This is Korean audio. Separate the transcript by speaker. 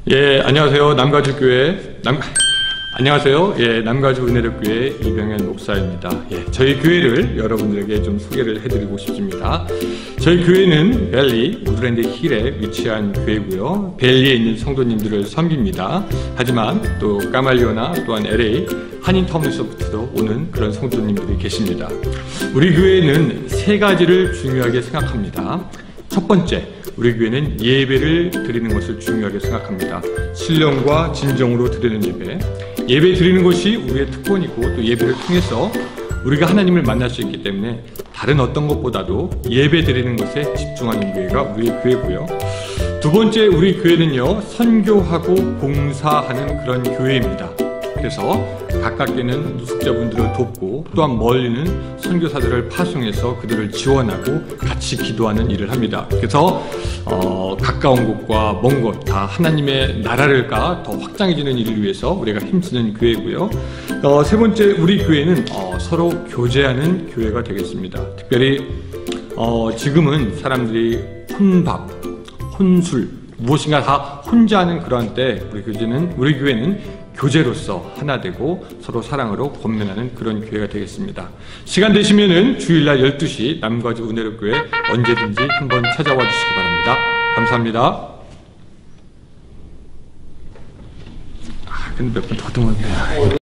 Speaker 1: 예, 안녕하세요. 안녕하세요. 예, 남가주 은혜롭교회 이병현 목사입니다. 예, 저희 교회를 여러분들에게 좀 소개를 해드리고 싶습니다. 저희 교회는 벨리 우드랜드 힐에 위치한 교회고요. 벨리에 있는 성도님들을 섬깁니다. 하지만 또 까말리오나 또한 LA 한인타운에서부터도 오는 그런 성도님들이 계십니다. 우리 교회는 세 가지를 중요하게 생각합니다. 첫 번째, 우리 교회는 예배를 드리는 것을 중요하게 생각합니다. 신령과 진정으로 드리는 예배. 예배 드리는 것이 우리의 특권이고 또 예배를 통해서 우리가 하나님을 만날 수 있기 때문에 다른 어떤 것보다도 예배 드리는 것에 집중하는 교회가 우리의 교회고요. 두 번째, 우리 교회는요, 선교하고 봉사하는 그런 교회입니다. 그래서 가깝게는 노숙자분들을 돕고 또한 멀리는 선교사들을 파송해서 그들을 지원하고 같이 기도하는 일을 합니다. 그래서 가까운 곳과 먼 곳 다 하나님의 나라를 더 확장해지는 일을 위해서 우리가 힘쓰는 교회고요. 세 번째, 우리 교회는 서로 교제하는 교회가 되겠습니다. 특별히 지금은 사람들이 혼밥, 혼술, 무엇인가 다 혼자 하는 그러한 때 우리 교회는 교제로서 하나 되고 서로 사랑으로 권면하는 그런 교회가 되겠습니다. 시간 되시면은 주일날 12시 남가주 은혜롭교회 언제든지 한번 찾아와 주시기 바랍니다. 감사합니다. 근데 몇 번 더듬었네.